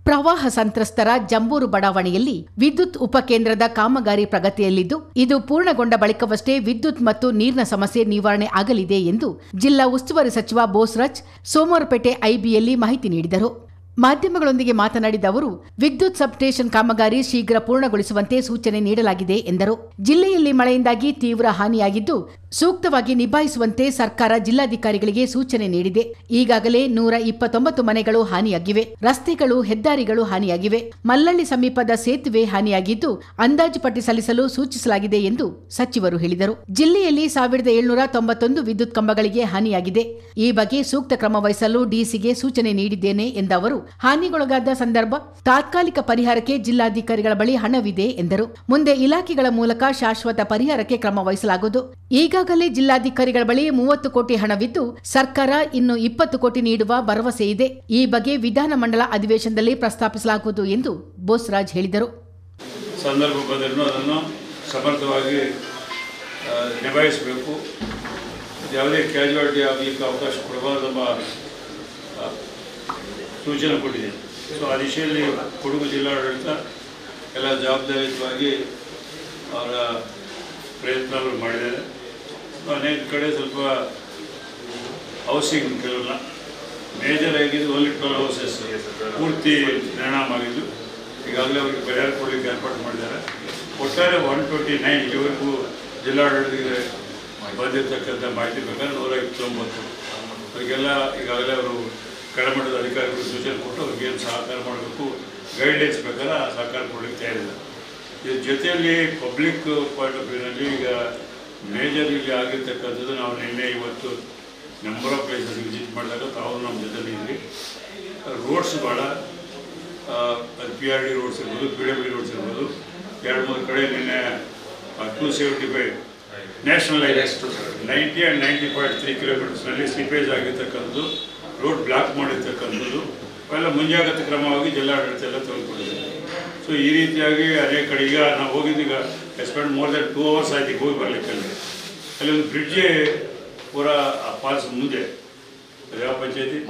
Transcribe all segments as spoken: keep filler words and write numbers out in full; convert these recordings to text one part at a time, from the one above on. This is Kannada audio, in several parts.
ಪ್ರವಾಹ ಸಂತ್ರಸ್ತರ ಜಂಬೂರು ಬಡಾವಣೆಯಲ್ಲಿ ವಿದ್ಯುತ್ ಉಪಕೇಂದ್ರದ ಕಾಮಗಾರಿ ಪ್ರಗತಿಯಲ್ಲಿದ್ದು, ಇದು ಪೂರ್ಣಗೊಂಡ ಬಳಿಕವಷ್ಟೇ ವಿದ್ಯುತ್ ಮತ್ತು ನೀರಿನ ಸಮಸ್ಯೆ ನಿವಾರಣೆ ಆಗಲಿದೆ ಎಂದು ಜಿಲ್ಲಾ ಉಸ್ತುವಾರಿ ಸಚಿವ ಬೋಸರಾಜ್ ಸೋಮವಾರಪೇಟೆ ಐಬಿಯಲ್ಲಿ ಮಾಹಿತಿ ನೀಡಿದರು. ಮಾಧ್ಯಮಗಳೊಂದಿಗೆ ಮಾತನಾಡಿದ ಅವರು, ವಿದ್ಯುತ್ ಸಬ್ಸ್ಟೇಷನ್ ಕಾಮಗಾರಿ ಶೀಘ್ರ ಪೂರ್ಣಗೊಳಿಸುವಂತೆ ಸೂಚನೆ ನೀಡಲಾಗಿದೆ ಎಂದರು. ಜಿಲ್ಲೆಯಲ್ಲಿ ಮಳೆಯಿಂದಾಗಿ ತೀವ್ರ ಹಾನಿಯಾಗಿದ್ದು, ಸೂಕ್ತವಾಗಿ ನಿಭಾಯಿಸುವಂತೆ ಸರ್ಕಾರ ಜಿಲ್ಲಾಧಿಕಾರಿಗಳಿಗೆ ಸೂಚನೆ ನೀಡಿದೆ. ಈಗಾಗಲೇ ನೂರ ಇಪ್ಪತ್ತೊಂಬತ್ತು ಮನೆಗಳು ಹಾನಿಯಾಗಿವೆ. ರಸ್ತೆಗಳು, ಹೆದ್ದಾರಿಗಳು ಹಾನಿಯಾಗಿವೆ. ಮಲ್ಲಳ್ಳಿ ಸಮೀಪದ ಸೇತುವೆ ಹಾನಿಯಾಗಿದ್ದು, ಅಂದಾಜು ಪಟ್ಟಿ ಸಲ್ಲಿಸಲು ಸೂಚಿಸಲಾಗಿದೆ ಎಂದು ಸಚಿವರು ಹೇಳಿದರು. ಜಿಲ್ಲೆಯಲ್ಲಿ ಸಾವಿರದ ಏಳ್ನೂರ ತೊಂಬತ್ತೊಂದು ವಿದ್ಯುತ್ ಕಂಬಗಳಿಗೆ ಹಾನಿಯಾಗಿದೆ. ಈ ಬಗ್ಗೆ ಸೂಕ್ತ ಕ್ರಮ ವಹಿಸಲು ಡಿಸಿಗೆ ಸೂಚನೆ ನೀಡಿದ್ದೇನೆ ಎಂದ ಅವರು, ಹಾನಿಗೊಳಗಾದ ಸಂದರ್ಭ ತಾತ್ಕಾಲಿಕ ಪರಿಹಾರಕ್ಕೆ ಜಿಲ್ಲಾಧಿಕಾರಿಗಳ ಬಳಿ ಹಣವಿದೆ ಎಂದರು. ಮುಂದೆ ಇಲಾಖೆಗಳ ಮೂಲಕ ಶಾಶ್ವತ ಪರಿಹಾರಕ್ಕೆ ಕ್ರಮ ವಹಿಸಲಾಗುವುದು. ಈಗಾಗಲೇ ಜಿಲ್ಲಾಧಿಕಾರಿಗಳ ಬಳಿ ಮೂವತ್ತು ಕೋಟಿ ಹಣವಿದ್ದು, ಸರ್ಕಾರ ಇನ್ನು ಇಪ್ಪತ್ತು ಕೋಟಿ ನೀಡುವ ಭರವಸೆ ಇದೆ. ಈ ಬಗ್ಗೆ ವಿಧಾನಮಂಡಲ ಅಧಿವೇಶನದಲ್ಲಿ ಪ್ರಸ್ತಾಪಿಸಲಾಗುವುದು ಎಂದು ಬೋಸರಾಜ್ ಹೇಳಿದರು. ಸಂದರ್ಭ ಬಂದರೂ ಅದನ್ನು ಸಮರ್ಥವಾಗಿ ನಿಭಾಯಿಸಬೇಕು. ಯಾವುದೇ ಕ್ಯಾಜುಯಾಲಿಟಿ ಆಗಲಿಕ್ಕೆ ಅವಕಾಶ ಕೊಡಬಾರದೆಂಬ ಸೂಚನೆ ಕೊಟ್ಟಿದೆ. ಸೊ ಆ ದಿಶೆಯಲ್ಲಿ ಕೊಡಗು ಜಿಲ್ಲಾಡಳಿತ ಎಲ್ಲ ಜವಾಬ್ದಾರಿಯುತವಾಗಿ ಅವರ ಪ್ರಯತ್ನಗಳು ಮಾಡಿದ್ದಾರೆ. ಅನೇಕ ಕಡೆ ಸ್ವಲ್ಪ ಹೌಸಿಂಗ್ ಕೆಲವಲ್ಲ ಮೇಜರ್ ಆಗಿದ್ದು ಓನ್ಲಿ ಟ್ವೆಲ್ ಹೌಸಸ್ ಪೂರ್ತಿ ಪರಿಣಾಮ ಆಗಿದ್ದು ಈಗಾಗಲೇ ಅವರಿಗೆ ಪರಿಹಾರ ಕೊಡಲಿಕ್ಕೆ ಏರ್ಪಾಡು ಮಾಡಿದ್ದಾರೆ. ಒಟ್ಟಾರೆ ಒನ್ ಟ್ವೆಂಟಿ ನೈನ್ ಇಲ್ಲಿವರೆಗೂ ಜಿಲ್ಲಾಡಳಿತಕ್ಕೆ ಬಂದಿರತಕ್ಕಂಥ ಮಾಹಿತಿ ಪ್ರಕಾರ ನೂರ ಇಪ್ಪತ್ತೊಂಬತ್ತು ಅವರಿಗೆಲ್ಲ ಈಗಾಗಲೇ ಅವರು ಕೆಳಮಟ್ಟದ ಅಧಿಕಾರಿಗಳು ಸೂಚನೆ ಕೊಟ್ಟು ಅವ್ರಿಗೆ ಏನು ಸಹಕಾರ ಮಾಡಬೇಕು, ಗೈಡ್ಲೈನ್ಸ್ ಪ್ರಕಾರ ಸಹಕಾರ ಕೊಡಲಿಕ್ಕೆ ತಯಾರಿಲ್ಲ. ಇದ್ರ ಜೊತೆಯಲ್ಲಿ ಪಬ್ಲಿಕ್ ಪಾಯಿಂಟ್ ಆಫ್ ವ್ಯೂನಲ್ಲಿ ಈಗ ಮೇಜರ್ ಇಲ್ಲಿ ಆಗಿರ್ತಕ್ಕಂಥದ್ದು ನಾವು ನಿನ್ನೆ ಇವತ್ತು ನಂಬರ್ ಆಫ್ ಪ್ಲೇಸಸ್ ವಿಸಿಟ್ ಮಾಡಿದಾಗ ತಾವು ನಮ್ಮ ಜೊತೆಲಿ ಇದ್ವಿ. ರೋಡ್ಸ್ ಭಾಳ ಪಿ ಆರ್ ಡಿ ರೋಡ್ಸ್ ಇರ್ಬೋದು, ಪಿ ಡಬ್ಲ್ಯೂ ಡಿ ರೋಡ್ಸ್ ಇರ್ಬೋದು, ಎರಡು ಮೂರು ಕಡೆ ನಿನ್ನೆ two seventy five national highway ninety and ninety point three ಕಿಲೋಮೀಟರ್ಸ್ನಲ್ಲಿ ಸ್ಲಿಪೇಜ್ ಆಗಿರ್ತಕ್ಕಂಥದ್ದು, ರೋಡ್ ಬ್ಲಾಕ್ ಮಾಡಿರ್ತಕ್ಕಂಥದ್ದು ಅವೆಲ್ಲ ಮುಂಜಾಗ್ರತಾ ಕ್ರಮವಾಗಿ ಜಿಲ್ಲಾಡಳಿತ ಎಲ್ಲ ತೆಗೆದುಕೊಂಡಿದೆ. ಸೊ ಈ ರೀತಿಯಾಗಿ ಅನೇಕ ಕಡೆ ಈಗ ನಾವು ಹೋಗಿದ್ದೀಗ spend more than two hours ಆಯ್ತು ಹೋಗಿ ಬರಲಿಕ್ಕೆ. ಅಲ್ಲಿ ಅಲ್ಲಿ ಒಂದು ಬ್ರಿಡ್ಜೇ ಪೂರ ಆ ಫಾಲ್ಸ್ ಮುಂದೆ ಯಾವ ಪಂಚಾಯತಿ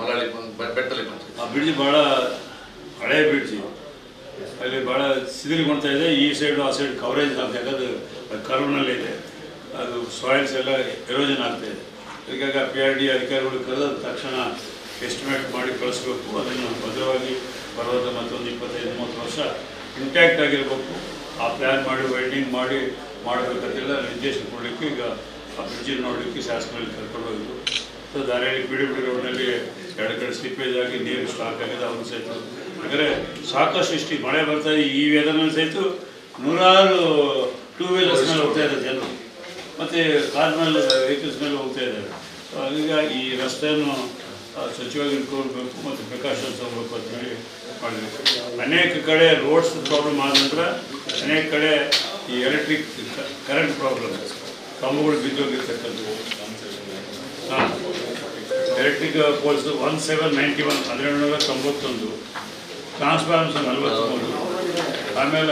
ಆ ಬ್ರಿಡ್ಜ್ ಭಾಳ ಹಳೆಯ ಬ್ರಿಡ್ಜ್, ಅಲ್ಲಿ ಭಾಳ ಸಿದಿರುಗೊಳ್ತಾ ಇದೆ. ಈ ಸೈಡು ಆ ಸೈಡ್ ಕವರೇಜ್ ಆಗ್ತಾ ಇದೆ, ಅದು ಕರ್ವ್ನಲ್ಲೇ ಇದೆ, ಅದು ಸಾಯಿಲ್ಸ್ ಎಲ್ಲ ಎರೋಜನ್ ಆಗ್ತಾಯಿದೆ. ಹೀಗಾಗಿ ಪಿ ಆರ್ ಡಿ ಅಧಿಕಾರಿಗಳು ಕರೆದ ತಕ್ಷಣ ಎಸ್ಟಿಮೇಟ್ ಮಾಡಿ ಕಳಿಸ್ಬೇಕು. ಅದನ್ನು ಭದ್ರವಾಗಿ ಬರೋದ ಮತ್ತೊಂದು ಇಪ್ಪತ್ತೈದು ಮೂವತ್ತು ವರ್ಷ ಇಂಟ್ಯಾಕ್ಟ್ ಆಗಿರಬೇಕು. ಆ ಪ್ಲ್ಯಾನ್ ಮಾಡಿ ವೈಂಡಿಂಗ್ ಮಾಡಿ ಮಾಡಬೇಕಂತೆಲ್ಲ ನಿರ್ದೇಶನ ಕೊಡಲಿಕ್ಕೆ ಈಗ ಆ ಬ್ರಿಡ್ಜನ್ನು ನೋಡಲಿಕ್ಕೆ ಶಾಸಕರಲ್ಲಿ ಕರ್ಕೊಂಡು ಹೋಗಿದ್ದು. ಸೊ ದಾರಿಯಲ್ಲಿ ಪಿ ಡಿ ಪಿ ರೋಡ್ನಲ್ಲಿ ಎರಡು ಕಡೆ ಸ್ಲಿಪ್ಪೇಜ್ ಆಗಿ ನೀರು ಸ್ಟಾಕ್ ಆಗಿದೆ. ಅವರು ಸಹಿತ ಯಾಕಂದರೆ ಸಾಕಷ್ಟು ಇಷ್ಟು ಮಳೆ ಬರ್ತಾಯಿದೆ. ಈ ವೆದರ್ನಲ್ಲಿ ಸಹಿತ ನೂರಾರು ಟೂ ವೀಲರ್ಸ್ ಮೇಲೆ ಹೋಗ್ತಾ ಇದ್ದಾರೆ ಜನರು, ಮತ್ತು ಕಾರ್ ಮೇಲೆ ವೆಹಿಕಲ್ಸ್ ಮೇಲೆ ಹೋಗ್ತಾ ಇದ್ದಾರೆ. ಸೊ ಈಗ ಈ ರಸ್ತೆಯನ್ನು ಸ್ವಚ್ಛವಾಗಿ ಇಟ್ಕೊಳ್ಬೇಕು ಮತ್ತು ಪ್ರಿಕಾಷನ್ಸ್ ಹೋಗ್ಬೇಕು ಅಂತ ಹೇಳಿ ಮಾಡಬೇಕು. ಅನೇಕ ಕಡೆ ರೋಡ್ಸ್ ಪ್ರಾಬ್ಲಮ್ ಆದ ನಂತರ ಅನೇಕ ಕಡೆ ಈ ಎಲೆಕ್ಟ್ರಿಕ್ ಕರೆಂಟ್ ಪ್ರಾಬ್ಲಮ್, ಕಂಬಗಳು ಬಿದ್ದೋಗಿರ್ತಕ್ಕಂಥದ್ದು. ಹಾಂ, electric poles one seven ninety one ಹನ್ನೆರಡು ನೂರ ತೊಂಬತ್ತೊಂದು, ಟ್ರಾನ್ಸ್ಫಾರ್ಮರ್ಸ್ ನಲ್ವತ್ತ್ಮೂರು, ಆಮೇಲೆ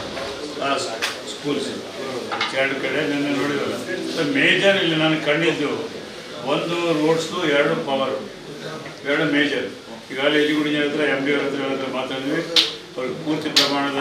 ಸ್ಕೂಲ್ಸ್ ಎರಡು ಕಡೆ ನೆನ್ನೆ ನೋಡಿದಲ್ಲ. ಸೊ ಮೇಜರ್ ಇಲ್ಲಿ ನಾನು ಕಂಡಿದ್ದು ಒಂದು ರೋಡ್ಸ್ದು, ಎರಡು ಪವರು, ಎರಡು ಮೇಜರ್. ಈಗಾಗಲೇ ಎಲಿಗುಡಿ ಹತ್ರ ಎಮ್ ಡಿ ಅವ್ರ ಹತ್ರ ಹತ್ರ ಮಾತಾಡಿದ್ವಿ. ಅವ್ರಿಗೆ ಪೂರ್ತಿ ಪ್ರಮಾಣದ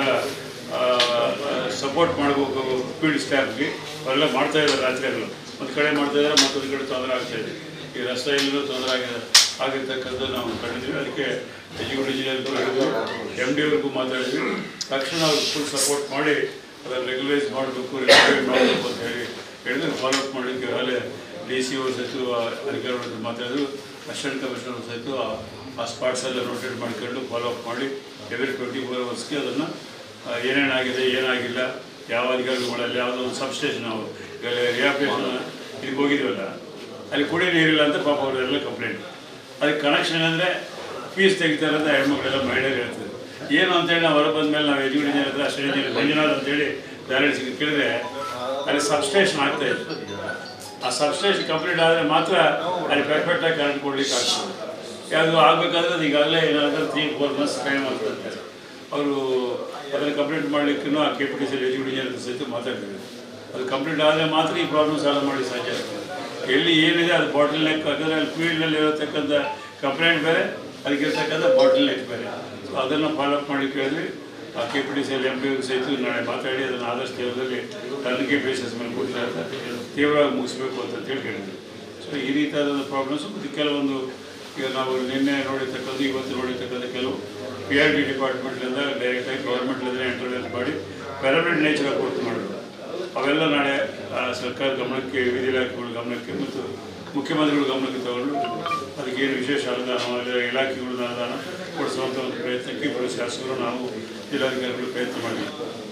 ಸಪೋರ್ಟ್ ಮಾಡಬೇಕು ಫೀಲ್ಡ್ ಸ್ಟಾಫ್ಗೆ. ಅವೆಲ್ಲ ಮಾಡ್ತಾಯಿದ್ದಾರೆ. ರಾತ್ರಿಗಳು ಒಂದು ಕಡೆ ಮಾಡ್ತಾಯಿದ್ದಾರೆ, ಮತ್ತೊಂದು ಕಡೆ ತೊಂದರೆ ಆಗ್ತಾಯಿದೆ. ಈ ರಸ್ತೆಯಲ್ಲೂ ತೊಂದರೆ ಆಗಿ ಆಗಿರ್ತಕ್ಕಂಥದ್ದು ನಾವು ಕಂಡಿದ್ವಿ. ಅದಕ್ಕೆ ಎಲಿಗುಡಿ ಜಿಲ್ಲೆಯಲ್ಲೂ ಹೇಳಿದ್ರು, ಎಮ್ ಡಿ ಅವ್ರಿಗೂ ಮಾತಾಡಿದ್ವಿ. ತಕ್ಷಣ ಅವ್ರಿಗೆ ಫುಲ್ ಸಪೋರ್ಟ್ ಮಾಡಿ ಅದನ್ನು ರೆಗ್ಯುಲೈಸ್ ಮಾಡಬೇಕು, ರೆಗ್ಯುಲೈಸ್ ಮಾಡಬೇಕು ಅಂತ ಹೇಳಿ ಹೇಳಿದ್ರೆ ಫಾಲೋಅಪ್ ಮಾಡಲಿಕ್ಕೆ ಆಗಲೇ ಡಿ ಸಿ ಅವ್ರ ಸಹಿತ ಅಧಿಕಾರಿಗಳು ಮಾತಾಡಿದ್ರು. ಅಸಿಸ್ಟೆಂಟ್ ಕಮಿಷನರ್ ಸಹಿತ ಆ ಸ್ಪಾಟ್ಸ್ ಎಲ್ಲ ನೋಟೆಡ್ ಮಾಡ್ಕೊಂಡು ಫಾಲೋಅಪ್ ಮಾಡಿ ಎವ್ರಿ ಟ್ವೆಂಟಿ ಫೋರ್ ಅವರ್ಸ್ಗೆ ಅದನ್ನು ಏನೇನಾಗಿದೆ, ಏನಾಗಿಲ್ಲ, ಯಾವ ಅಧಿಕಾರಿಗಳಲ್ಲಿ ಯಾವುದೋ ಒಂದು ಸಬ್ಸ್ಟೇಷನ್ ನಾವು ಈಗ ರಿಯಾಪ್ಲೇಷನ್ ಇದಕ್ಕೆ ಹೋಗಿದ್ದೀವಲ್ಲ, ಅಲ್ಲಿ ಕುಡಿಯೋ ನೀರಿಲ್ಲ ಅಂತ ಪಾಪ ಅವರೆಲ್ಲ ಕಂಪ್ಲೇಂಟ್. ಅದಕ್ಕೆ ಕನೆಕ್ಷನ್ ಅಂದರೆ ಫೀಸ್ ತೆಗಿತಾರೆ ಅಂತ ಹೆಣ್ಮಕ್ಳೆಲ್ಲ ಮಹಿಳೆಯರು ಹೇಳ್ತಾರೆ. ಏನು ಅಂತೇಳಿ ನಾವು ಹೊರ ಬಂದ ಮೇಲೆ ನಾವು ಎಜುಕೇಷನ್ ಹತ್ರ ಅಷ್ಟೇ ಮಂಜುನಾಥ್ ಅಂತೇಳಿ ಧಾರಣ ಸಿಗ ಕೇಳಿದ್ರೆ ಅಲ್ಲಿ ಸಬ್ಸ್ಟೇಷನ್ ಆಗ್ತಾಯಿತ್ತು. ಆ ಸಬ್ಸ್ಟೇಷನ್ ಕಂಪ್ಲೀಟ್ ಆದರೆ ಮಾತ್ರ ಅಲ್ಲಿ ಪರ್ಫೆಕ್ಟಾಗಿ ಕರೆಂಟ್ ಕೊಡ್ಲಿಕ್ಕೆ ಆಗ್ತದೆ. ಯಾವುದು ಆಗಬೇಕಾದ್ರೆ ಅದು ಈಗಾಗಲೇ ಏನಾದರೂ ತ್ರೀ ಫೋರ್ ಮಂತ್ಸ್ ಟೈಮ್ ಆಗ್ತದೆ. ಅವರು ಅದನ್ನು ಕಂಪ್ಲೀಟ್ ಮಾಡಲಿಕ್ಕೂ ಆ K P T C education ಹತ್ರ ಸಹಿತ ಮಾತಾಡ್ತಿದ್ದಾರೆ. ಅದು ಕಂಪ್ಲೀಟ್ ಆದರೆ ಮಾತ್ರ ಈ ಪ್ರಾಬ್ಲಮ್ ಸಾಲ್ವ್ ಮಾಡಿ ಸಾಧ್ಯ ಆಗ್ತದೆ. ಎಲ್ಲಿ ಏನಿದೆ ಅದು ಬಾಟಲ್ ನೆಕ್, ಯಾಕಂದರೆ ಅಲ್ಲಿ ಫೀಲ್ಡ್ನಲ್ಲಿ ಇರತಕ್ಕಂಥ ಕಂಪ್ಲೇಂಟ್ ಬೇರೆ, ಅದಕ್ಕಿರ್ತಕ್ಕಂಥ ಬಾಟಲ್ ನೆಕ್ ಬೇರೆ. ಸೊ ಅದನ್ನು ಫಾಲೋಅಪ್ ಮಾಡಿ ಕೇಳಿದ್ವಿ. ಆ K P T C L M P ಅವ್ರಿಗೆ ಸಹಿತ ನಾಳೆ ಮಾತಾಡಿ ಅದನ್ನು ಆದಷ್ಟು ತೀವ್ರದಲ್ಲಿ ತನಿಖೆ ಬೇಸಿಸ್ ಮೇಲೆ ಕೊಡ್ತಾರೆ ಅಂತ ತೀವ್ರವಾಗಿ ಮುಗಿಸ್ಬೇಕು ಅಂತ ತಿಳ್ಕೊಂಡಿದ್ವಿ. ಸೊ ಈ ರೀತಿಯಾದ ಪ್ರಾಬ್ಲಮ್ಸು ಮತ್ತು ಕೆಲವೊಂದು ಈಗ ನಾವು ನಿನ್ನೆ ನೋಡಿರ್ತಕ್ಕಂಥ ಇವತ್ತು ನೋಡಿರ್ತಕ್ಕಂಥ ಕೆಲವು ಪಿ ಆರ್ ಡಿ ಡಿಪಾರ್ಟ್ಮೆಂಟ್ಲಿಂದ ಡೈರೆಕ್ಟಾಗಿ ಗೌರ್ಮೆಂಟ್ಲಿಂದ ಇಂಟರ್ವ್ಯೂಸ್ ಮಾಡಿ ಪರ್ಮನೆಂಟ್ ನೇಚರ್ ಕೊಡ್ತು ಮಾಡೋದು. ಅವೆಲ್ಲ ನಾಳೆ ಸರ್ಕಾರ ಗಮನಕ್ಕೆ, ವಿಧಿ ಇಲಾಖೆಗಳ ಗಮನಕ್ಕೆ ಮತ್ತು ಮುಖ್ಯಮಂತ್ರಿಗಳ ಗಮನಕ್ಕೆ ತಗೊಂಡು ಅದಕ್ಕೇನು ವಿಶೇಷ ಅನುದಾನ ಇಲಾಖೆಗಳ ಅನುದಾನ ಕೊಡಿಸುವಂಥ ಒಂದು ಪ್ರಯತ್ನಕ್ಕೆ ಇಬ್ಬರು ಶಾಸಕರು ನಾವು ಜಿಲ್ಲಾಧಿಕಾರಿಗಳು ಪ್ರಯತ್ನ ಮಾಡಿದ್ವಿ.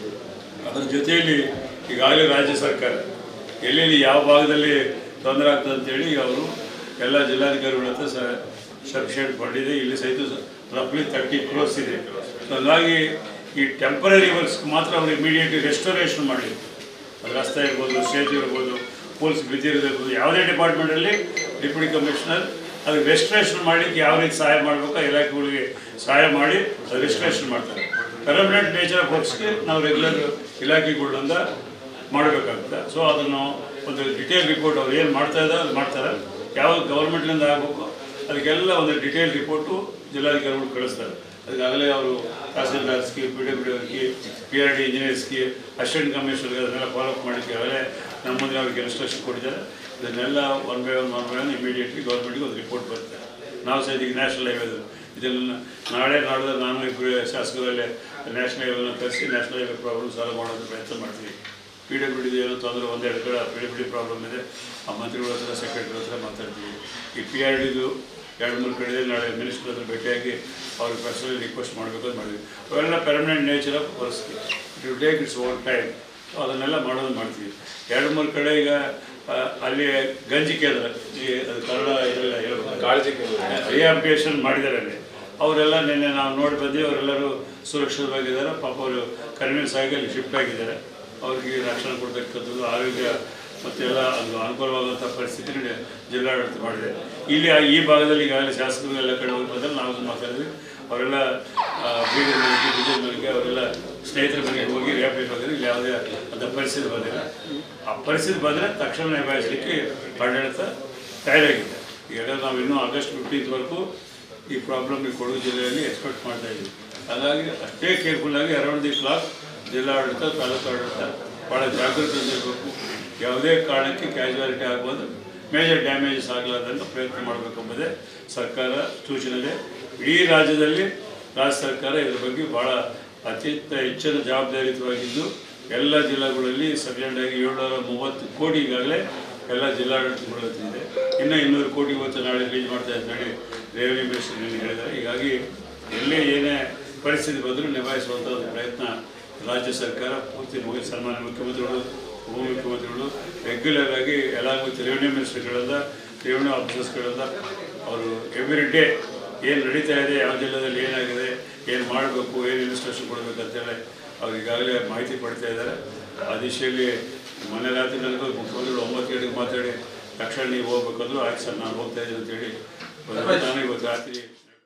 ಅದರ ಜೊತೆಯಲ್ಲಿ ಈಗಾಗಲೇ ರಾಜ್ಯ ಸರ್ಕಾರ ಎಲ್ಲೆಲ್ಲಿ ಯಾವ ಭಾಗದಲ್ಲಿ ತೊಂದರೆ ಆಗ್ತದೆ ಅಂತೇಳಿ ಅವರು ಎಲ್ಲ ಜಿಲ್ಲಾಧಿಕಾರಿಗಳ ಹತ್ರ ಸ ಸಫಿಷಿಯೆಂಟ್ ಫಂಡ್ ಇದೆ. ಇಲ್ಲಿ ಸಹಿತ ರಫ್ಲಿ ತರ್ಟಿ ಕ್ರೋರ್ಸ್ ಇದೆ. ಹಾಗಾಗಿ ಈ ಟೆಂಪರರಿ ವರ್ಕ್ಸ್ ಮಾತ್ರ ಅವರು ಇಮಿಡಿಯೇಟ್ಲಿ ರೆಸ್ಟೋರೇಷನ್ ಮಾಡಿ, ಅದು ರಸ್ತೆ ಇರ್ಬೋದು, ಸೇತುವೆ ಇರ್ಬೋದು, ಪೋಲ್ಸ್ ಬಿದ್ದಿರೋದಿರ್ಬೋದು, ಯಾವುದೇ ಡಿಪಾರ್ಟ್ಮೆಂಟಲ್ಲಿ ಡಿಪ್ಯೂಟಿ ಕಮಿಷನರ್ ಅದಕ್ಕೆ ರೆಸ್ಟ್ರೇಷನ್ ಮಾಡಲಿಕ್ಕೆ ಯಾವ ರೀತಿ ಸಹಾಯ ಮಾಡಬೇಕು ಇಲಾಖೆಗಳಿಗೆ ಸಹಾಯ ಮಾಡಿ ಅದು ರೆಸ್ಟ್ರೇಷನ್ ಮಾಡ್ತಾರೆ. ಪರ್ಮನೆಂಟ್ ನೇಚರ್ ಆಫ್ ವರ್ಕ್ಸ್ಗೆ ನಾವು ರೆಗ್ಯುಲರ್ ಇಲಾಖೆಗಳಿಂದ ಮಾಡಬೇಕಾಗುತ್ತೆ. ಸೊ ಅದನ್ನು ಒಂದು ಡಿಟೇಲ್ ರಿಪೋರ್ಟ್ ಅವ್ರು ಏನು ಮಾಡ್ತಾ ಇದ್ದಾರೆ ಅದು ಮಾಡ್ತಾರೆ. ಯಾವ ಗೌರ್ಮೆಂಟ್ಲಿಂದ ಆಗಬೇಕು ಅದಕ್ಕೆಲ್ಲ ಒಂದು ಡಿಟೇಲ್ ರಿಪೋರ್ಟು ಜಿಲ್ಲಾಧಿಕಾರಿಗಳು ಕಳಿಸ್ತಾರೆ. ಅದಕ್ಕಾಗಲೇ ಅವರು ತಹಸೀಲ್ದಾರ್ಸ್ಗೆ, ಪಿ ಡಬ್ಲ್ಯೂ ಡಿ ಅವ್ರಿಗೆ, ಪಿ ಆರ್ ಡಿ ಇಂಜಿನಿಯರ್ಸ್ಗೆ, ಅಸಿಸ್ಟೆಂಟ್ ಕಮಿಷನರ್ಗೆ ಅದನ್ನೆಲ್ಲ ಫಾಲೋಅಪ್ ಮಾಡಲಿಕ್ಕೆ ಆಗಲೇ ನಮ್ಮ ಮುಂದೆ ಅವ್ರಿಗೆ ಇನ್ಸ್ಟ್ರಕ್ಷನ್ ಕೊಟ್ಟಿದ್ದಾರೆ. ಇದನ್ನೆಲ್ಲ one by one one by one immediately ಗೌರ್ಮೆಂಟ್ಗೆ ಒಂದು ರಿಪೋರ್ಟ್ ಬರುತ್ತೆ. ನಾವು ಸಹ ಈಗ ನ್ಯಾಷನಲ್ ಹೈವೇದು ಇದನ್ನು ನಾಳೆ ನಾಡ್ದು ನಾನು ಇಬ್ಬರು ಶಾಸಕರಲ್ಲೇ ನ್ಯಾಷನಲ್ ಹೈವೇನ ಕರೆಸಿ ನ್ಯಾಷನಲ್ ಹೈವೇ ಪ್ರಾಬ್ಲಮ್ ಸಾಲ್ವ್ ಮಾಡೋದು ಪ್ರಯತ್ನ ಮಾಡ್ತೀವಿ. ಪಿ ಡಬ್ಲ್ಯೂ ಡಿ ಏನೋ ತೊಂದರೆ ಒಂದೆರಡು ಕಡೆ ಪಿ ಡಬ್ಲ್ಯೂ ಡಿ ಪ್ರಾಬ್ಲಮ್ ಇದೆ. ಆ ಮಂತ್ರಿಗಳ ಹತ್ರ, ಸೆಕ್ರೆಟರಿ ಹತ್ರ ಮಾತಾಡ್ತೀವಿ. ಈ ಪಿ ಆರ್ ಡಿದು ಎರಡು ಮೂರು ಕಡೆ ನಾಳೆ ಮಿನಿಸ್ಟರ್ ಹತ್ರ ಭೇಟಿಯಾಗಿ ಅವ್ರಿಗೆ ಪರ್ಸನಲಿ ರಿಕ್ವೆಸ್ಟ್ ಮಾಡಬೇಕು ಅಂತ ಮಾಡಿದ್ವಿ. ಅವೆಲ್ಲ ಪರ್ಮನೆಂಟ್ ನೇಚರ್ ಆಫ್ ವರ್ಕ್ಸ್ಗೆ it will take its own time. ಅದನ್ನೆಲ್ಲ ಮಾಡೋದು ಮಾಡ್ತೀವಿ. ಎರಡು ಮೂರು ಕಡೆ ಈಗ ಅಲ್ಲಿ ಗಂಜಿ ಕೇಂದ್ರ, ಈ ಅದು ಕನ್ನಡ ಇದೆಲ್ಲ ಹೇಳ್ಬೋದು, ಕಾಳಜಿ ರಿಹಾಬಿಲಿಟೇಷನ್ ಮಾಡಿದ್ದಾರೆ ಅಲ್ಲಿ. ಅವರೆಲ್ಲ ನಿನ್ನೆ ನಾವು ನೋಡಿ ಬಂದು ಅವರೆಲ್ಲರೂ ಸುರಕ್ಷಿತವಾಗಿದ್ದಾರೆ. ಪಾಪ ಅವರು ಕನ್ವಿನ್ಸ್ ಆಗಿ ಅಲ್ಲಿ ಶಿಫ್ಟ್ ಆಗಿದ್ದಾರೆ. ಅವ್ರಿಗೆ ರಕ್ಷಣೆ ಕೊಡ್ತಕ್ಕಂಥದ್ದು, ಆರೋಗ್ಯ ಮತ್ತು ಎಲ್ಲ ಒಂದು ಅನುಕೂಲವಾದಂಥ ಪರಿಸ್ಥಿತಿ ಜಿಲ್ಲಾಡಳಿತ ಮಾಡಿದೆ. ಇಲ್ಲಿ ಈ ಭಾಗದಲ್ಲಿ ಈಗಾಗಲೇ ಶಾಸಕರು ಎಲ್ಲ ಕಡೆ ಹೋಗಿ ಬಂದರೆ ನಾವು ಮಾತಾಡಿದ್ವಿ. ಅವರೆಲ್ಲ ಬೀದಿ ಮನೆಗೆ, ವಿಜಯ್ ಮನೆಗೆ, ಅವರೆಲ್ಲ ಸ್ನೇಹಿತರ ಮನೆಗೆ ಹೋಗಿ ರಿಹಾಬಿಲಿಟೇಟ್ ಹೋದರೆ ಇಲ್ಲಿ ಯಾವುದೇ ಅಂಥ ಪರಿಸ್ಥಿತಿ ಬಂದಿಲ್ಲ. ಆ ಪರಿಸ್ಥಿತಿ ಬಂದರೆ ತಕ್ಷಣ ನಿಭಾಯಿಸಲಿಕ್ಕೆ ಆಡಳಿತ ತಯಾರಾಗಿದೆ. ಈಗ ನಾವು ಇನ್ನೂ ಆಗಸ್ಟ್ ಫಿಫ್ಟೀನ್ತ್ವರೆಗೂ ಈ ಪ್ರಾಬ್ಲಮ್ ಈ ಕೊಡಗು ಜಿಲ್ಲೆಯಲ್ಲಿ ಎಕ್ಸ್ಪೆಕ್ಟ್ ಮಾಡ್ತಾ ಇದ್ದೀವಿ. ಹಾಗಾಗಿ ಅಷ್ಟೇ ಕೇರ್ಫುಲ್ಲಾಗಿ ಅರೌಂಡ್ ದಿ ಕ್ಲಾಕ್ ಜಿಲ್ಲಾಡಳಿತ, ತಾಲೂಕು ಆಡಳಿತ ಭಾಳ ಜಾಗೃತಿಯಿಂದಿರಬೇಕು. ಯಾವುದೇ ಕಾರಣಕ್ಕೆ ಕ್ಯಾಶುಯಾಲಿಟಿ ಆಗ್ಬೋದು, ಮೇಜರ್ ಡ್ಯಾಮೇಜಸ್ ಆಗಲಾರ್ದಂಗೆ ಪ್ರಯತ್ನ ಮಾಡಬೇಕೆಂಬುದೇ ಸರ್ಕಾರ ಸೂಚನೆ ಇದೆ. ಇಡೀ ರಾಜ್ಯದಲ್ಲಿ ರಾಜ್ಯ ಸರ್ಕಾರ ಇದರ ಬಗ್ಗೆ ಭಾಳ ಅತ್ಯಂತ ಹೆಚ್ಚಿನ ಜವಾಬ್ದಾರಿಯುತವಾಗಿದ್ದು ಎಲ್ಲ ಜಿಲ್ಲೆಗಳಲ್ಲಿ ಸಬ್ಜೆಂಟಾಗಿ ಏಳ್ನೂರ ಮೂವತ್ತು ಕೋಟಿ ಈಗಾಗಲೇ ಎಲ್ಲ ಜಿಲ್ಲಾಡಳಿತಗಳು ಇದೆ. ಇನ್ನೂ ಇನ್ನೂರು ಕೋಟಿ ಇವತ್ತು ನಾಳೆ ರಿಲೀಸ್ ಮಾಡ್ತಾ ಇದ್ದೇವೆ ರೆವಿನ್ಯೂ ಮಿನಿಸ್ಟರ್ ನಿನ್ನೆ ಹೇಳಿದ್ದಾರೆ. ಹೀಗಾಗಿ ಎಲ್ಲೇ ಏನೇ ಪರಿಸ್ಥಿತಿ ಬಂದರೂ ನಿಭಾಯಿಸುವಂಥ ಒಂದು ಪ್ರಯತ್ನ ರಾಜ್ಯ ಸರ್ಕಾರ ಪೂರ್ತಿ ಮುಗಿ ಸನ್ಮಾನ್ಯ ಮುಖ್ಯಮಂತ್ರಿಗಳು, ಉಪಮುಖ್ಯಮಂತ್ರಿಗಳು ರೆಗ್ಯುಲರ್ ಆಗಿ ಎಲ್ಲ ಮತ್ತು ರೆವಿನ್ಯೂ ಮಿನಿಸ್ಟರ್ಗಳಿಂದ, ರೆವಿನ್ಯೂ ಆಫೀಸರ್ಸ್ಗಳಿಂದ ಅವರು ಎವ್ರಿ ಡೇ ಏನು ನಡೀತಾ ಇದೆ, ಯಾವ ಜಿಲ್ಲೆಯಲ್ಲಿ ಏನಾಗಿದೆ, ಏನು ಮಾಡಬೇಕು, ಏನು ಇನ್ಸ್ಟ್ರಕ್ಷನ್ ಕೊಡಬೇಕು ಅಂತೇಳಿ ಅವ್ರು ಈಗಾಗಲೇ ಮಾಹಿತಿ ಪಡ್ತಾ ಇದ್ದಾರೆ. ಆ ದಿಶೆಯಲ್ಲಿ ಮೊನ್ನೆ ರಾತ್ರಿ ನನಗೂ ಮುಖ್ಯಮಂತ್ರಿಗಳು ಒಂಬತ್ತು ಗಂಟೆಗೆ ಮಾತಾಡಿ ತಕ್ಷಣ ನೀವು ಹೋಗ್ಬೇಕಂದ್ರು ಆಯ್ತು ಸರ್ ನಾನು ಹೋಗ್ತಾ ಇದ್ದೀನಿ ಅಂತೇಳಿ ನಾನು ಇವತ್ತು ರಾತ್ರಿ.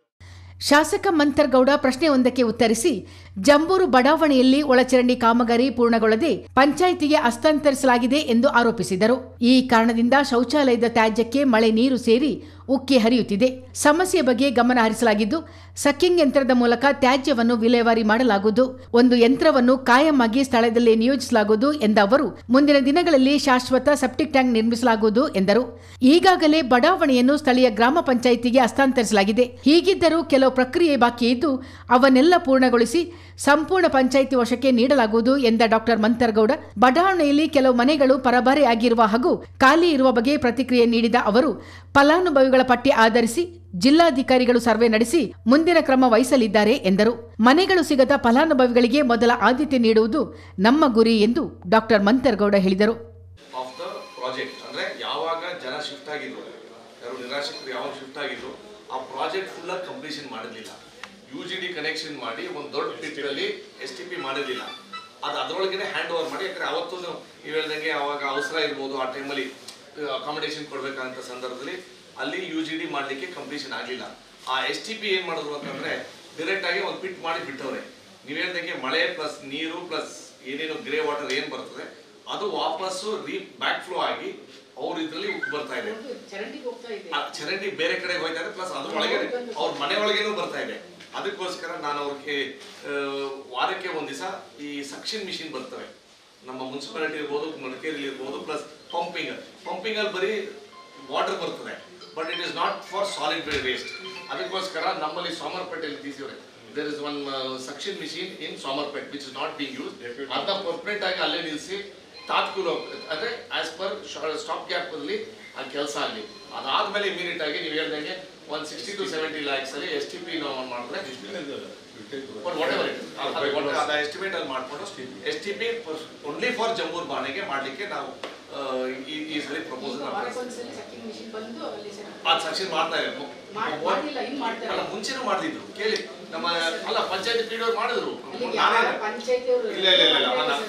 ಶಾಸಕ ಮಂಥರ್ಗೌಡ ಪ್ರಶ್ನೆಯೊಂದಕ್ಕೆ ಉತ್ತರಿಸಿ, ಜಂಬೂರು ಬಡಾವಣೆಯಲ್ಲಿ ಒಳಚರಂಡಿ ಕಾಮಗಾರಿ ಪೂರ್ಣಗೊಳ್ಳದೆ ಪಂಚಾಯಿತಿಗೆ ಹಸ್ತಾಂತರಿಸಲಾಗಿದೆ ಎಂದು ಆರೋಪಿಸಿದರು. ಈ ಕಾರಣದಿಂದ ಶೌಚಾಲಯದ ತ್ಯಾಜ್ಯಕ್ಕೆ ಮಳೆ ನೀರು ಸೇರಿ ಉಕ್ಕಿ ಹರಿಯುತ್ತಿದೆ. ಸಮಸ್ಯೆ ಬಗ್ಗೆ ಗಮನ ಹರಿಸಲಾಗಿದ್ದು ಸಕ್ಕಿಂಗ್ ಯಂತ್ರದ ಮೂಲಕ ತ್ಯಾಜ್ಯವನ್ನು ವಿಲೇವಾರಿ ಮಾಡಲಾಗುವುದು. ಒಂದು ಯಂತ್ರವನ್ನು ಕಾಯಂ ಆಗಿ ಸ್ಥಳದಲ್ಲಿ ನಿಯೋಜಿಸಲಾಗುವುದು ಎಂದ ಅವರು, ಮುಂದಿನ ದಿನಗಳಲ್ಲಿ ಶಾಶ್ವತ ಸೆಪ್ಟಿಕ್ ಟ್ಯಾಂಕ್ ನಿರ್ಮಿಸಲಾಗುವುದು ಎಂದರು. ಈಗಾಗಲೇ ಬಡಾವಣೆಯನ್ನು ಸ್ಥಳೀಯ ಗ್ರಾಮ ಪಂಚಾಯಿತಿಗೆ ಹಸ್ತಾಂತರಿಸಲಾಗಿದೆ. ಹೀಗಿದ್ದರೂ ಕೆಲವು ಪ್ರಕ್ರಿಯೆ ಬಾಕಿ ಇದ್ದು ಅವನ್ನೆಲ್ಲ ಪೂರ್ಣಗೊಳಿಸಿ ಸಂಪೂರ್ಣ ಪಂಚಾಯಿತಿ ವಶಕ್ಕೆ ನೀಡಲಾಗುವುದು ಎಂದ ಡಾಕ್ಟರ್ ಮಂಥರ್ಗೌಡ, ಬಡಾವಣೆಯಲ್ಲಿ ಕೆಲವು ಮನೆಗಳು ಪರಭಾರೆ ಆಗಿರುವ ಹಾಗೂ ಖಾಲಿ ಇರುವ ಬಗ್ಗೆ ಪ್ರತಿಕ್ರಿಯೆ ನೀಡಿದ ಅವರು, ಫಲಾನುಭವಿಗಳ ಪಟ್ಟಿ ಆಧರಿಸಿ ಜಿಲ್ಲಾಧಿಕಾರಿಗಳು ಸರ್ವೆ ನಡೆಸಿ ಮುಂದಿನ ಕ್ರಮ ವಹಿಸಲಿದ್ದಾರೆ ಎಂದರು. ಮನೆಗಳು ಸಿಗದ ಫಲಾನುಭವಿಗಳಿಗೆ ಮೊದಲ ಆದ್ಯತೆ ನೀಡುವುದು ನಮ್ಮ ಗುರಿ ಎಂದು ಡಾಕ್ಟರ್ ಮಂಥರ್ಗೌಡ ಹೇಳಿದರು. ಅಂದ್ರೆ ಯಾವಾಗ ಜನ ಶಿಫ್ಟ್ ಆಗಿದ್ರು, ಯಾರು ನಿರಾಶ್ರಿತರು ಯಾವಾಗ ಶಿಫ್ಟ್ ಆಗಿದ್ರು, ಆ ಪ್ರಾಜೆಕ್ಟ್ ಫುಲ್ ಆಗಿ ಕಂಪ್ಲೀಷನ್ ಮಾಡಲಿಲ್ಲ. ಯು ಜಿ ಡಿ ಕನೆಕ್ಷನ್ ಮಾಡಿ ಒಂದು ದೊಡ್ಡ ಪಿಟ್ಟಲ್ಲಿ ಎಸ್ ಟಿ ಪಿ ಮಾಡಲಿಲ್ಲ. ಅದು ಅದರೊಳಗೆ ಹ್ಯಾಂಡ್ ಓವರ್ ಮಾಡಿ, ಯಾಕಂದ್ರೆ ಅವತ್ತು ನೀವು ಹೇಳ್ದಂಗೆ ಅವಾಗ ಅವಸರ ಇರ್ಬೋದು, ಆ ಟೈಮಲ್ಲಿ ಅಕಾಮಿಡೇಷನ್ ಕೊಡ್ಬೇಕಂತ ಸಂದರ್ಭದಲ್ಲಿ ಅಲ್ಲಿ ಯು ಜಿ ಡಿ ಮಾಡಲಿಕ್ಕೆ ಕಂಪ್ಲೀಷನ್ ಆಗಲಿಲ್ಲ. ಆ ಎಸ್ ಟಿ ಪಿ ಏನು ಮಾಡಿದ್ರು ಅಂತಂದ್ರೆ ಡೈರೆಕ್ಟ್ ಆಗಿ ಒಂದು ಪಿಟ್ ಮಾಡಿ ಬಿಟ್ಟವ್ರೆ. ನೀವು ಹೇಳ್ದಂಗೆ ಮಳೆ ಪ್ಲಸ್ ನೀರು ಪ್ಲಸ್ ಏನೇನು ಗ್ರೇ ವಾಟರ್ ಏನು ಬರ್ತದೆ ಅದು ವಾಪಸ್ಸು ರೀ ಬ್ಯಾಕ್ ಫ್ಲೋ ಆಗಿ ಅವ್ರ ಇದ್ರಲ್ಲಿ ಉಪ್ಪು ಬರ್ತಾ ಇದೆ, ಚರಂಡಿ ಬೇರೆ ಕಡೆ ಹೋಗ್ತಾ ಇದೆ, ಪ್ಲಸ್ ಅದ್ರ ಒಳಗೆ ಅವ್ರ ಮನೆ ಒಳಗೇನು ಬರ್ತಾ ಇದೆ. ಅದಕ್ಕೋಸ್ಕರ ನಾನು ಅವ್ರಿಗೆ ವಾರಕ್ಕೆ ಒಂದ್ ದಿವಸ ಈ ಸಕ್ಷನ್ ಮಿಷಿನ್ ಬರ್ತವೆ ನಮ್ಮ ಮುನ್ಸಿಪಾಲಿಟಿ ಇರ್ಬೋದು, ಮಡಿಕೇರಿ ಇರ್ಬೋದು, ಪ್ಲಸ್ ಪಂಪಿಂಗ್ ಪಂಪಿಂಗ್ ಅಲ್ಲಿ ಬರೀ ವಾಟರ್ ಬರ್ತದೆ, but it is not for solid waste. ಅದಕ್ಕೋಸ್ಕರ ನಮ್ಮಲ್ಲಿ ಸೋಮರ್ಪೇಟೆಯಲ್ಲಿ ತೀಸಿವ್ರೆ there is one suction machine in Somwarpet which is not being use. ಅದನ್ನ ಪರ್ಮನೆಂಟ್ ಆಗಿ ಅಲ್ಲೇ ನಿಲ್ಲಿಸಿ ತಾತ್ಕಾಲಿಕ ಅಂದ್ರೆ ಆಸ್ ಪರ್ ಸ್ಟಾಪ್ ಗ್ಯಾಪ್ ಅಲ್ಲಿ ಆ ಕೆಲಸ ಆಗಲಿ. ಅದಾದ್ಮೇಲೆ ಇಮಿಡಿಯೇಟ್ ಆಗಿ ನೀವು ಹೇಳ್ದಂಗೆ one sixty to seventy lakhs ಅಲ್ಲಿ ಎಸ್ ಟಿ ಪಿ ನಾವು ಮಾಡಿದ್ರೆ ಎಸ್ಟಿಮೇಟ್ ಅಲ್ಲಿ ಮಾಡ್ಕೊಂಡು S T P only for Jamboor ಬಾಣೆಗೆ ಮಾಡ್ಲಿಕ್ಕೆ ನಾವು ಈ ಸರಿ ಪ್ರಪೋಸಲ್ ಸೆಕ್ಷನ್ ಮಾಡ್ತಾ ಇದೆ. ಅಲ್ಲ ಮುಂಚೆನೂ ಮಾಡ್ತಿದ್ರು ಕೇಳಿ ನಮ್ಮ ಅಲ್ಲ ಪಂಚಾಯತ್ ಪಿ ಡಿ ಅವ್ರು ಮಾಡಿದ್ರು. ಇಲ್ಲ ಇಲ್ಲ ಇಲ್ಲ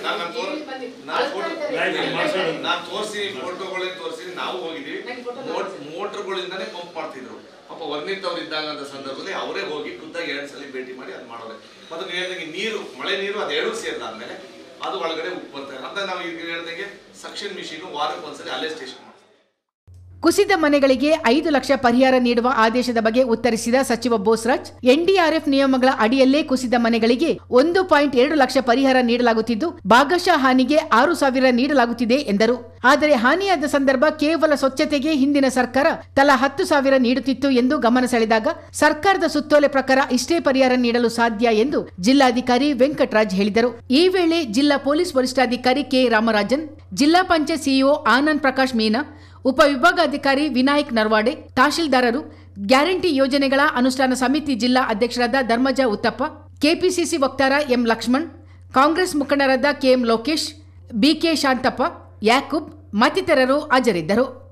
ನಾನು ತೋರಿಸಿ ಫೋಟೋಗಳೇ ತೋರಿಸಿ ನಾವು ಹೋಗಿದ್ವಿ. ಮೋಟರ್ಗಳಿಂದಾನೇ ಪಂಪ್ ಮಾಡ್ತಿದ್ರು. ಪಾಪ ವರ್ಣಿತ್ ಅವ್ರು ಇದ್ದಾಗ ಅಂತ ಸಂದರ್ಭದಲ್ಲಿ ಅವರೇ ಹೋಗಿ ಖುದ್ದಾಗಿ ಎರಡು ಸಲ ಭೇಟಿ ಮಾಡಿ ಅದು ಮಾಡೋದು. ಮತ್ತೆ ನೀವು ಹೇಳ್ದಂಗೆ ನೀರು ಮಳೆ ನೀರು ಅದೆರಡು ಸೇರಿದಾದ್ಮೇಲೆ ಅದು ಒಳಗಡೆ ಉಪ್ಪು ಬರ್ತಾರೆ ಅಂತ ನಾವು ಈಗ ಹೇಳ್ದಂಗೆ ಸಕ್ಷನ್ ಮಿಷಿನ್ ವಾರಕ್ಕೆ ಒಂದ್ಸಲಿ ಅಲ್ಲೇ ಸ್ಟೇಷನ್. ಕುಸಿದ ಮನೆಗಳಿಗೆ ಐದು ಲಕ್ಷ ಪರಿಹಾರ ನೀಡುವ ಆದೇಶದ ಬಗ್ಗೆ ಉತ್ತರಿಸಿದ ಸಚಿವ ಬೋಸ್ರಾಜ್, ಎನ್ಡಿಆರ್ಎಫ್ ನಿಯಮಗಳ ಅಡಿಯಲ್ಲೇ ಕುಸಿದ ಮನೆಗಳಿಗೆ ಒಂದು ಪಾಯಿಂಟ್ ಎರಡು ಲಕ್ಷ ಪರಿಹಾರ ನೀಡಲಾಗುತ್ತಿದ್ದು ಭಾಗಶಃ ಹಾನಿಗೆ ಆರು ಸಾವಿರ ನೀಡಲಾಗುತ್ತಿದೆ ಎಂದರು. ಆದರೆ ಹಾನಿಯಾದ ಸಂದರ್ಭ ಕೇವಲ ಸ್ವಚ್ಛತೆಗೆ ಹಿಂದಿನ ಸರ್ಕಾರ ತಲಾ ಹತ್ತು ಸಾವಿರ ನೀಡುತ್ತಿತ್ತು ಎಂದು ಗಮನ ಸೆಳೆದಾಗ ಸರ್ಕಾರದ ಸುತ್ತೋಲೆ ಪ್ರಕಾರ ಇಷ್ಟೇ ಪರಿಹಾರ ನೀಡಲು ಸಾಧ್ಯ ಎಂದು ಜಿಲ್ಲಾಧಿಕಾರಿ ವೆಂಕಟರಾಜ್ ಹೇಳಿದರು. ಈ ವೇಳೆ ಜಿಲ್ಲಾ ಪೊಲೀಸ್ ವರಿಷ್ಠಾಧಿಕಾರಿ ಕೆ ರಾಮರಾಜನ್, ಜಿಲ್ಲಾ ಪಂಚಾಯತ್ ಸಿಇಒ ಆನಂದ್ ಪ್ರಕಾಶ್ ಮೀನಾ, ಉಪವಿಭಾಗಾಧಿಕಾರಿ ವಿನಾಯಕ್ ನರ್ವಾಡೆ, ತಹಶೀಲ್ದಾರರು, ಗ್ಯಾರಂಟಿ ಯೋಜನೆಗಳ ಅನುಷ್ಠಾನ ಸಮಿತಿ ಜಿಲ್ಲಾ ಅಧ್ಯಕ್ಷರಾದ ಧರ್ಮಜ ಉತ್ತಪ್ಪ, ಕೆಪಿಸಿಸಿ ವಕ್ತಾರ ಎಂ ಲಕ್ಷ್ಮಣ್, ಕಾಂಗ್ರೆಸ್ ಮುಖಂಡರಾದ ಕೆಎಂ ಲೋಕೇಶ್, ಬಿಕೆ ಶಾಂತಪ್ಪ, ಯಾಕೂಬ್ ಮತ್ತಿತರರು ಹಾಜರಿದ್ದರು.